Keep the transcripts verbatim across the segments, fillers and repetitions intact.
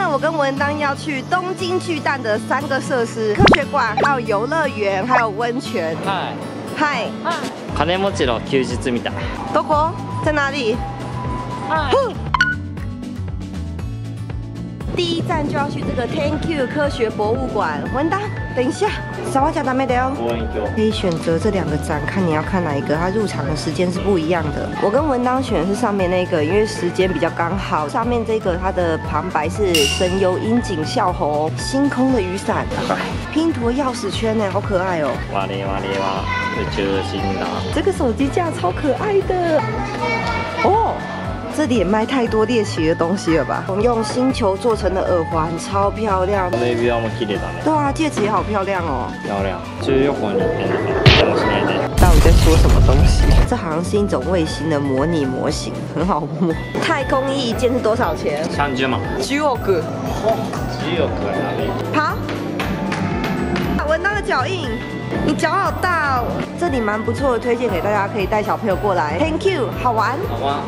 天我跟文当要去东京巨蛋的三个设施：科学馆、还有游乐园、还有温泉。 嗨嗨， 金持ちの休日みたい。 どこ？在哪里？ 嗨。 第一站就要去这个 Thank You 科学博物馆。文当，等一下，小花甲达没得哦。可以选择这两个站，看你要看哪一个。它入场的时间是不一样的。我跟文当选的是上面那个，因为时间比较刚好。上面这个它的旁白是神游樱井孝宏，星空的雨伞，拼图钥匙圈呢，好可爱哦。 哇哩哇哩哇，宇宙新的。 这个手机架超可爱的哦。这里也卖太多猎奇的东西了吧？我们用星球做成的耳环，超漂亮。 指輪も綺麗だね。 对啊，戒指也好漂亮哦。 漂亮。中横に変なかもしれないね。 到底在说什么东西？这好像是一种卫星的模拟模型，很好摸。太空衣一件是多少钱？ 三十万。 十億。 十億はダメ。 好。闻到的脚印，你脚好大哦。这里蛮不错的，推荐给大家，可以带小朋友过来。Thank you， 好玩。 好啊。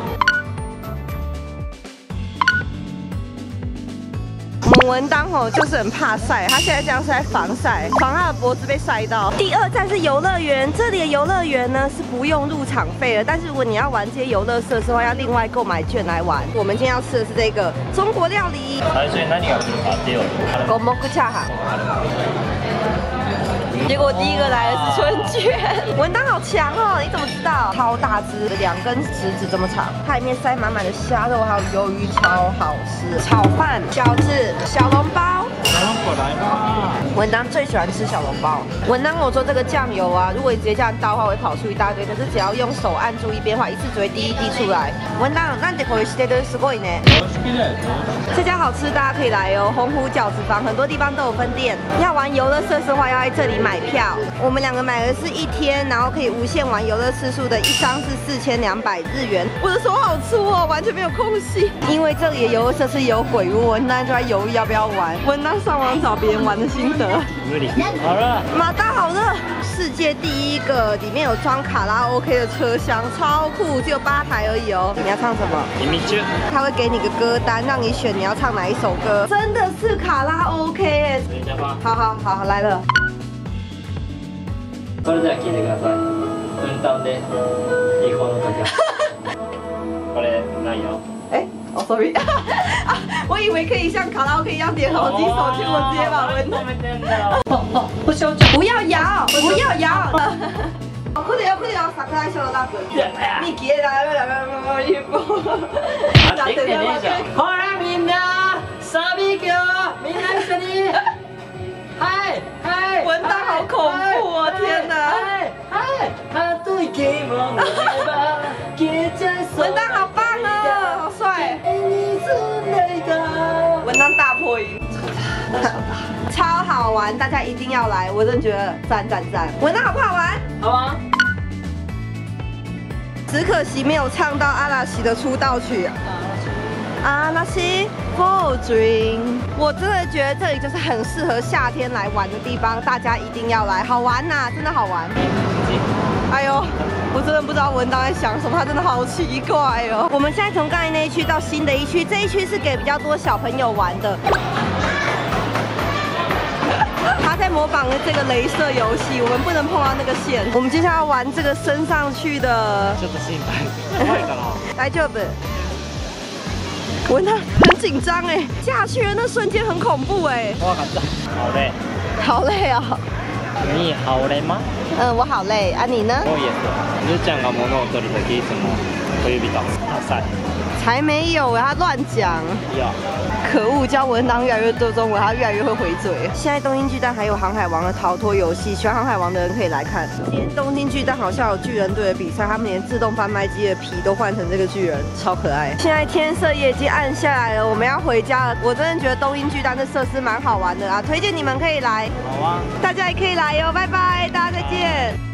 我们文当吼就是很怕晒，他现在这样是在防晒，防他的脖子被晒到。第二站是游乐园，这里的游乐园呢是不用入场费的，但是如果你要玩这些游乐设施的话，要另外购买券来玩。我们今天要吃的是这个中国料理。 最初に何が来るかっていう。 五目恰哈。结果第一个来的是春卷，文当好强哦！你怎么知道？超大只，两根食指这么长，它里面塞满满的虾肉，还有鱿鱼，超好吃。炒饭、饺子、小笼包。文当最喜欢吃小笼包。文当跟我说这个酱油啊，如果你直接这样倒的话，会跑出一大堆，可是只要用手按住一边的话，一次只会滴一滴出来。文当，那你可以してるすごいね。这家好吃，大家可以来哦。洪湖饺子坊很多地方都有分店。要玩游乐设施的话，要在这里买票。我们两个买的是一天，然后可以无限玩游乐次数的，一张是四千两百日元。我的手好粗哦，完全没有空隙。因为这里的游乐设施有鬼屋，文当就在犹豫要不要玩。文当上网找别人玩的心得。 好了， 马达好热。世界第一个，里面有装卡拉 OK 的车厢，超酷，只有八台而已哦。你要唱什么？他会给你个歌单，让你选你要唱哪一首歌。真的是卡拉 OK 哎！好好好，来了。 それでは聞いてください。分担でいい方の時は。これないよ。 哎，哦 ，sorry， 啊，我以为可以像卡拉 OK 一样点好几首，结果直接把文当。不修正，不要摇，不要摇。快点快点，撒开小老大哥。你给来了两个一步。 ほらみんな、サビ行くよ。みんな一緒に。嗨嗨， 文当好恐怖哦！天哪！文当好棒哦，好帅！文当大破音，超好玩，大家一定要来，我真的觉得赞赞赞！文当好不好玩？ 好啊！ 只可惜没有唱到阿拉西的出道曲。阿拉西 For Dream， 我真的觉得这里就是很适合夏天来玩的地方，大家一定要来，好玩呐、啊，真的好玩。哎呦，我真的不知道文当在想什么，他真的好奇怪哦。我们现在从刚才那一区到新的一区，这一区是给比较多小朋友玩的。他在模仿这个雷射游戏，我们不能碰到那个线。我们接下来要玩这个升上去的。 ちょっと心配。怖いかな。 大丈夫。文当很紧张哎，下去的那瞬间很恐怖哎。 怖かった。好累。 好累啊、哦。 你好累吗？ 嗯，我好累啊，你呢？ 我也是。ゆうちゃんが物を取るときいつも小指と浅い。 才没有哎，他乱讲。 有。 可恶，教文当越来越多中文，他越来越会回嘴。现在东京巨蛋还有航海王的逃脱游戏，喜欢航海王的人可以来看。今天东京巨蛋好像有巨人队的比赛，他们连自动贩卖机的皮都换成这个巨人，超可爱。现在天色也已经暗下来了，我们要回家了。我真的觉得东京巨蛋的设施蛮好玩的啊，推荐你们可以来。 好啊， 大家也可以来哟，拜拜，大家再见。